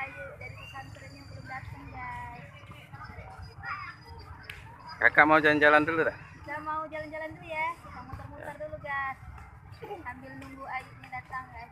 Ayu dari pesantren yang belum datang, guys. Kakak mau jalan-jalan dulu dah? Kita mau jalan-jalan dulu ya. Kita muter-muter dulu, guys. Sambil nunggu Ayunya datang, guys.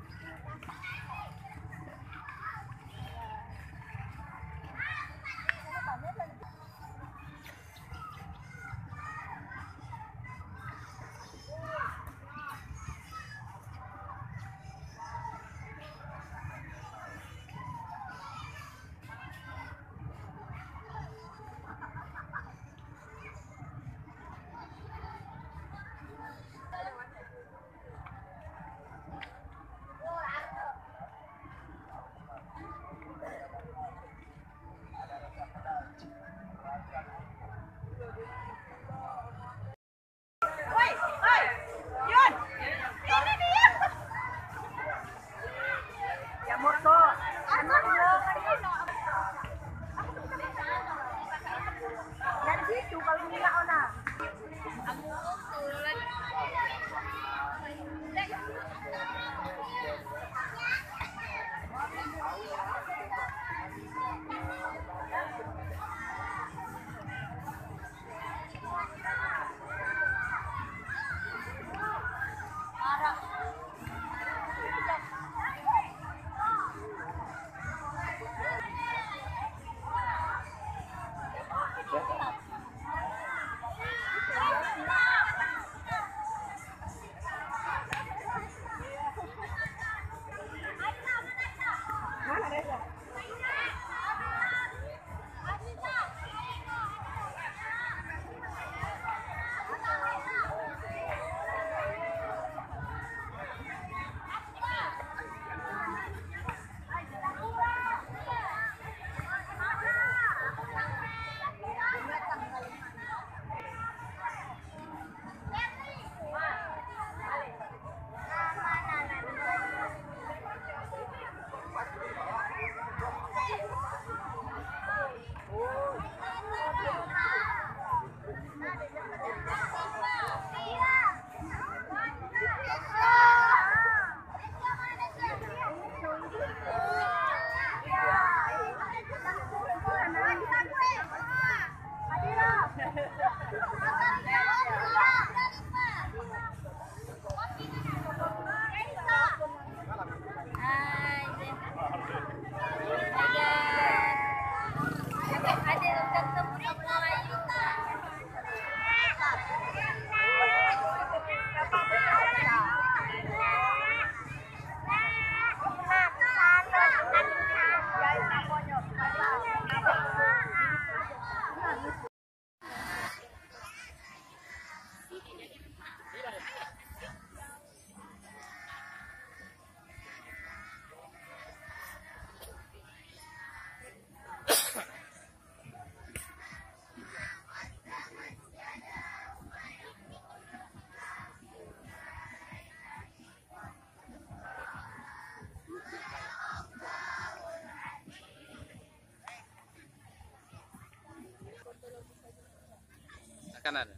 Akan ada.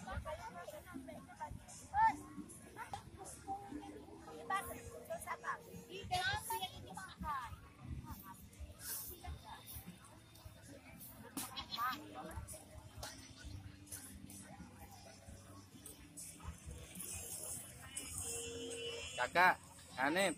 Siapa? Kakak, Hanif.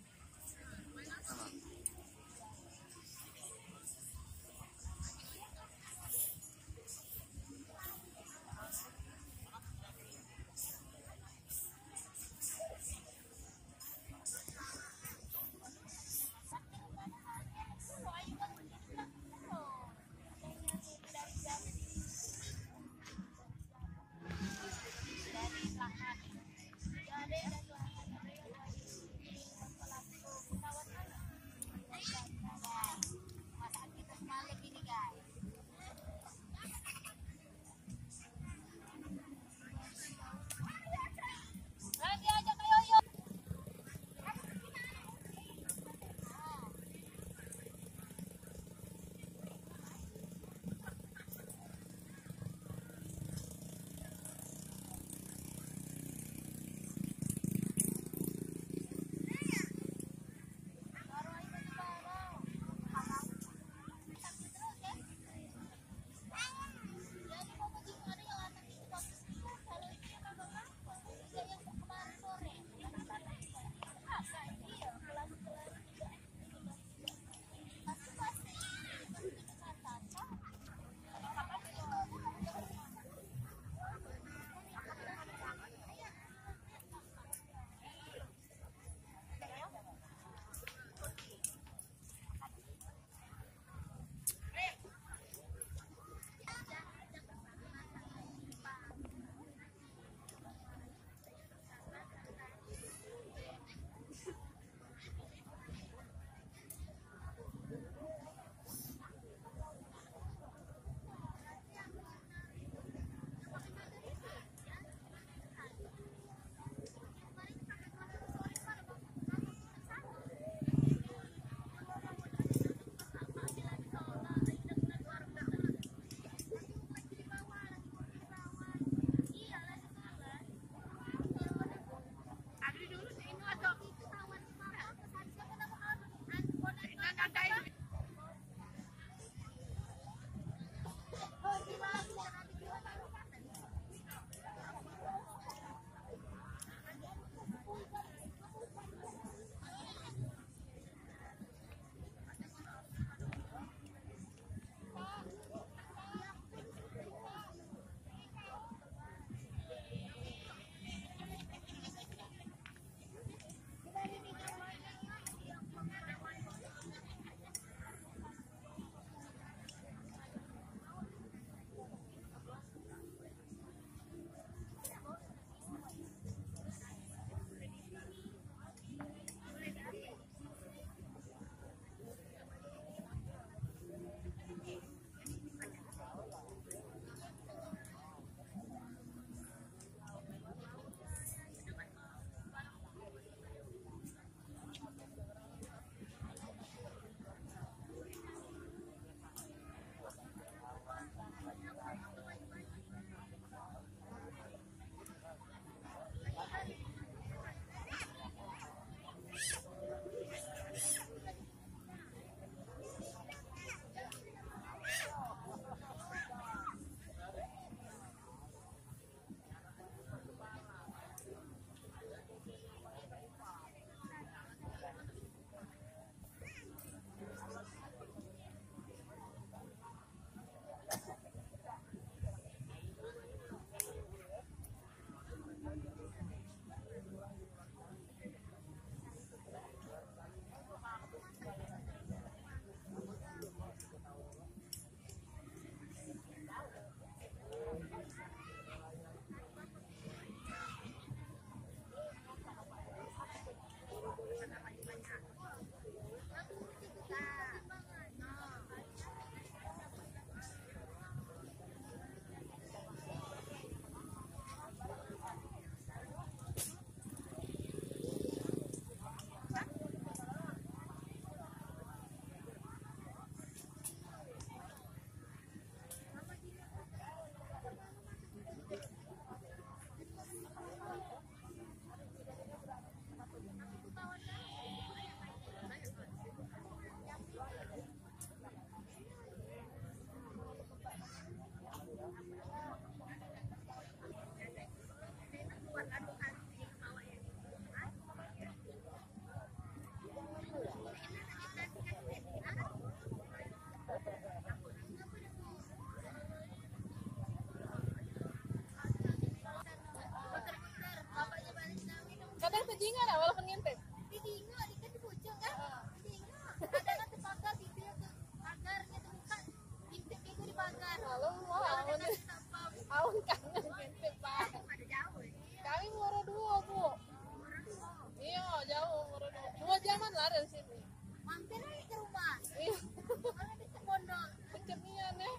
Kadang terjingan lah walaupun ngintip. Di dingo, di kan di bujung kan? Dingo. Ada nanti pagar video tuh pagarnya tuh bukan. Ngintip itu di pagar. Lalu mau awon kangen ngintip pak. Ada jauh. Kami Moro 2 bu. Iya jauh Moro 2. 2 jaman lah dari sini. Mampir lagi ke rumah. Iya. Kalau di Pondok. Kecemian ya.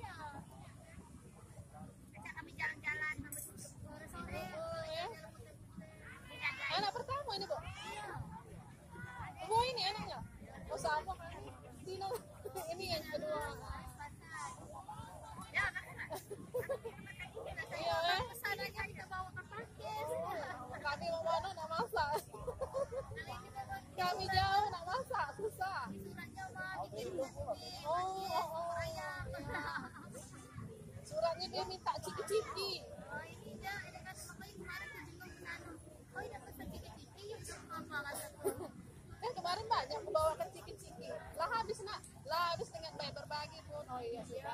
Ajak kami jalan-jalan sama sore-sore. Ya. Dijagain. Anak pertama ini bu. Iya. Bu ini anaknya. Oh sama kan. Tino. Ini yang kedua. Ya, kan? Iya ya. Pesanannya kita bawa ke parkir. Kami mau mana nak masak. Kami jauh nak masak susah. Suratnya mah bikin Oh. ayam. Suratnya dia minta ciki-ciki. Oh ini dia, ini kan makanya kemarin ke Jenggot ke sana. Oh ini pesan ciki-ciki, yuk sama kataku. Kan kemarin banyak membawakan ciki-ciki. Lah habis nak, lah habis dengan baik berbagi pun. Oh iya sih.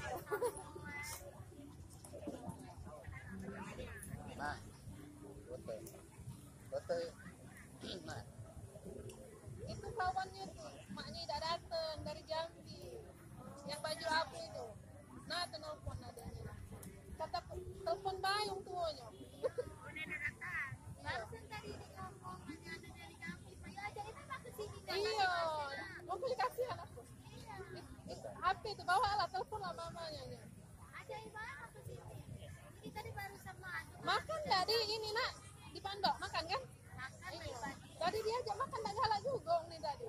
Nah, foto. Foto. Nah, Itu kawannya tuh, maknya tidak datang dari Jambi. Yang baju abu itu. Nah, telepon adanya. Kata telepon bayung tuanya. Udah datang. Barusan tadi dia ngomong ada dari Jambi. Ayo ajarin apa ke sini. Iya, mau beli kasihan aku. Iya. HP itu bawalah telepon lah mamanya. Ajarin banget ke sini. Ini tadi baru sama aku. Makan nggak di ini nak di Pondok makan kan? Makan Iya. pagi. Tadi dia ajak makan nggak galak juga nih tadi.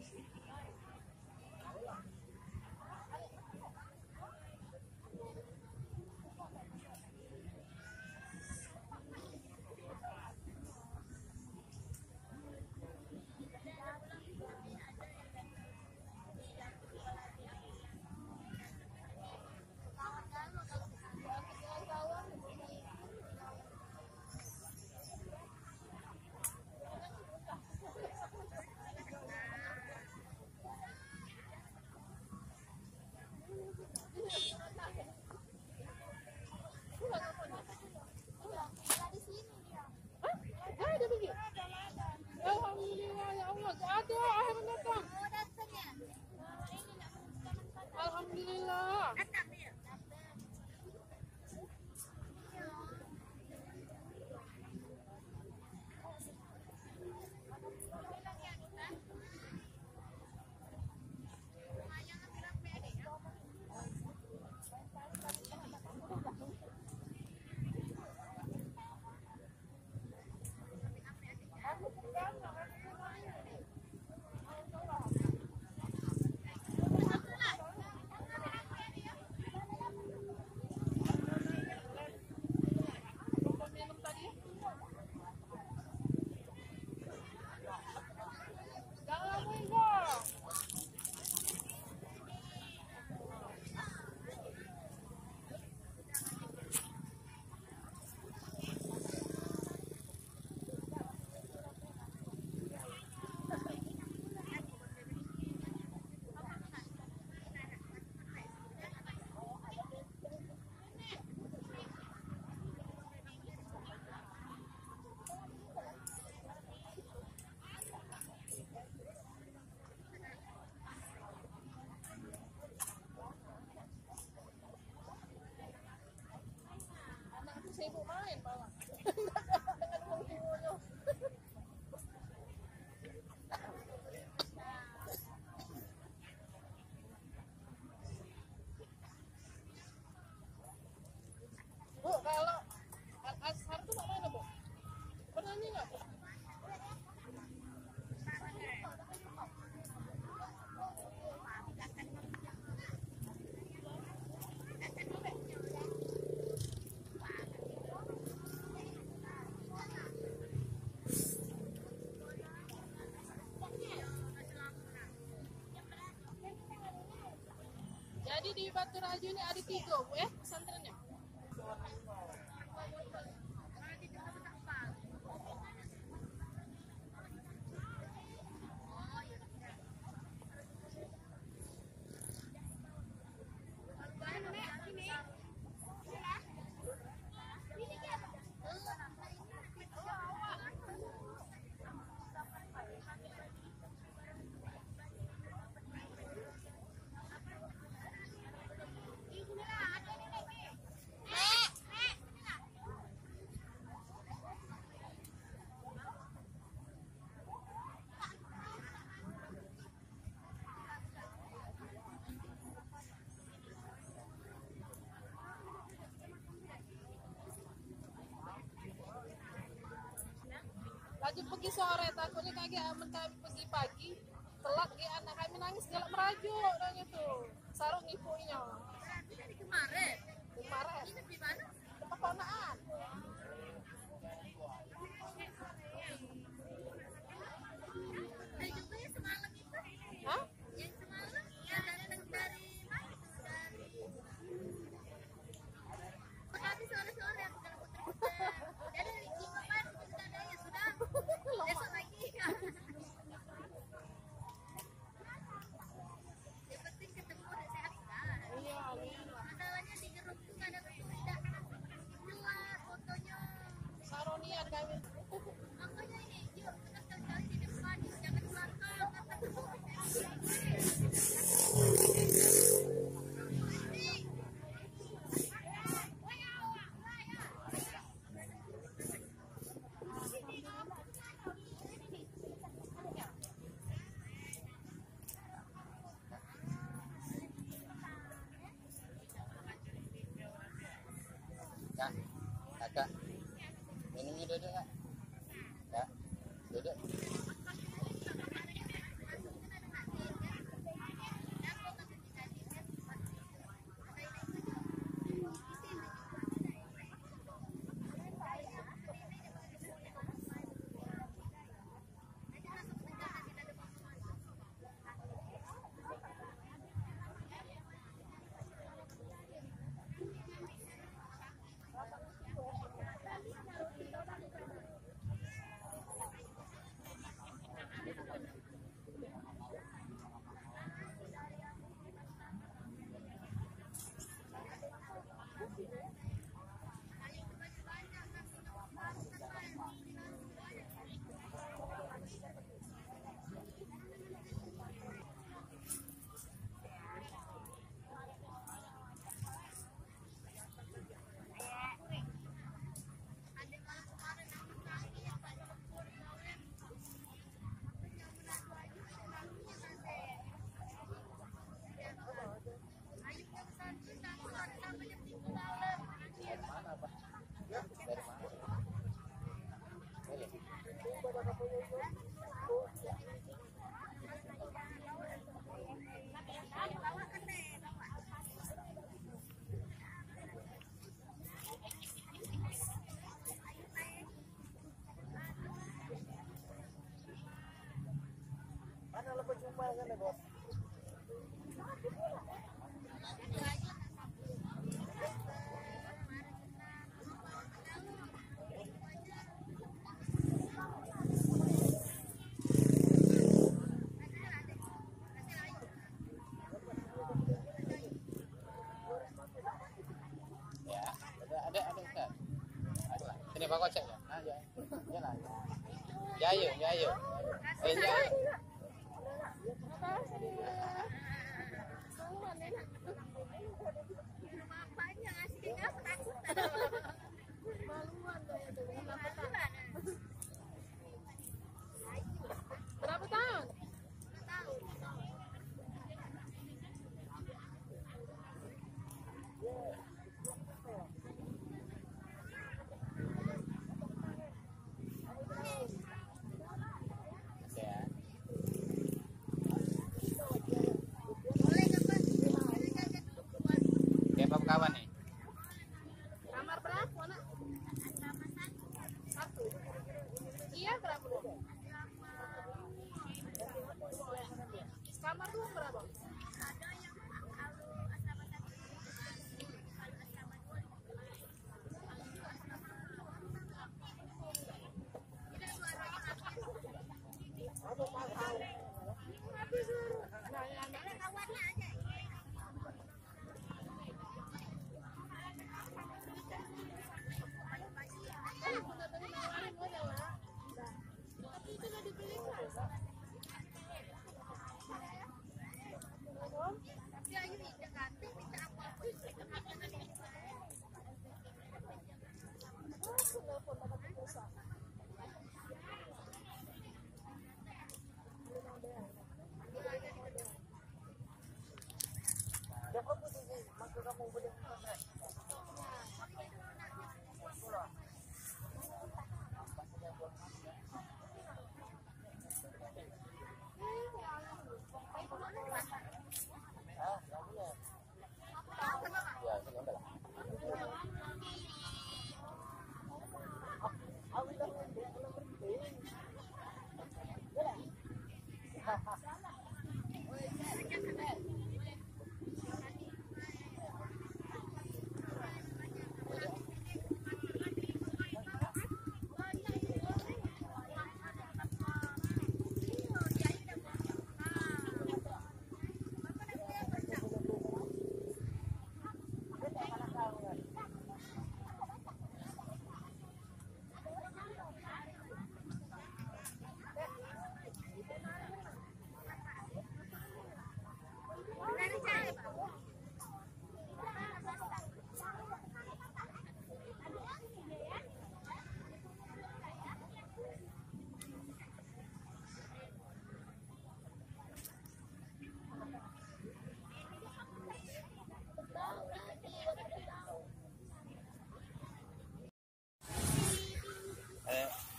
Di sini dia. Hah? Ada begitu? Alhamdulillah ya Allah, ada akhirnya datang. Oh datang ya. Alhamdulillah. Datang dia. Minum tadi. Jangan minum. Anakku sibuk main malah. Dengan uang tuanya. Bu, kalau Ashar tuh mana bu? Pernah nih nggak? Jadi di Batu Rajo ini ada 3 bu ya pesantrennya. Lagi pergi sore, takutnya kaki aman kami pergi pagi. Telat di anak kami nangis jalan merajuk dan itu. Sarung ibunya. Berarti dari kemarin. Kemarin. Ini di mana? Tempat ponaan. Dan juga yang semalam itu. Hah? Yang semalam yang datang dari mana? Dari kami sore-sore aku jalan putar-putar. Jadi dari Kima kan kita ada ya sudah. Besok lagi. Yang penting ketemu dan sehat kan. Iya, amin. Masalahnya di grup tuh kadang tuh tidak jelas fotonya. Saronian kami. Makanya ini, yuk kita sekali-kali di depan, jangan di belakang. Kata Kak, kakak, minumnya duduk kak. Kak, duduk. Mana pak? Dari mana? Boleh. Mana lo percuma kan bos? Ya, ada Ustaz. Ada. Sini Pak Kocek ya. Nah, ya. Jalan. Jayo, jayo. Jayo. bapaknya ngasih apa takut. Berapa tahun? Ya.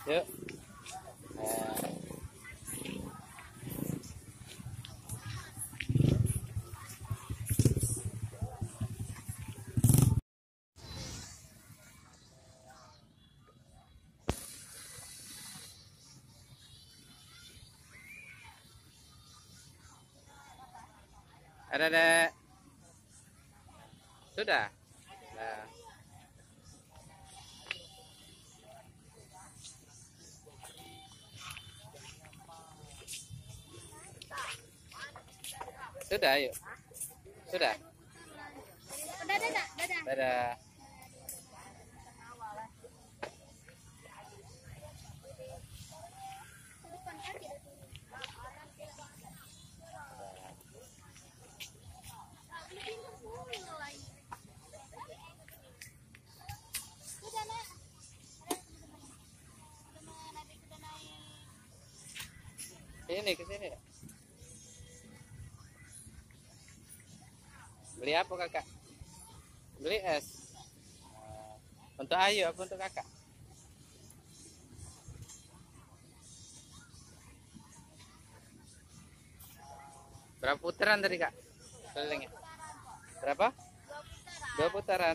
Yuk. Nah. Ada dek. Sudah. Nah. Sudah, yuk. Sudah. Dadah, dadah. Dadah. Depan kaki. Sudah, Nak. Sudah naik. Sini, ke sini. Beli apa kakak? Beli es. Untuk Ayu apa untuk kakak? Berapa putaran tadi kak? Kelilingnya. Berapa? 2 putaran.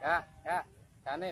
Kak, Kanip.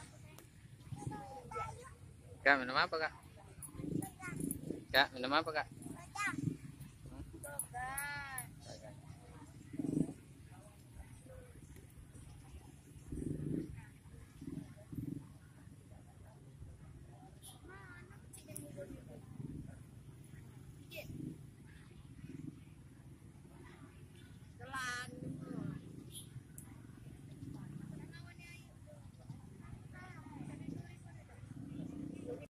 Kak, minum apa, Kak? Kak, minum apa, Kak?